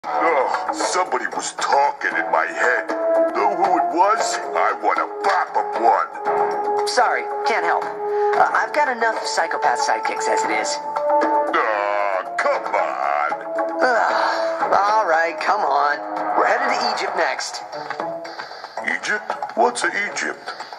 Oh, somebody was talking in my head. Know who it was? I want to bop him one. Sorry, can't help. I've got enough psychopath sidekicks as it is. Come on. All right, come on. We're headed to Egypt next. Egypt? What's Egypt?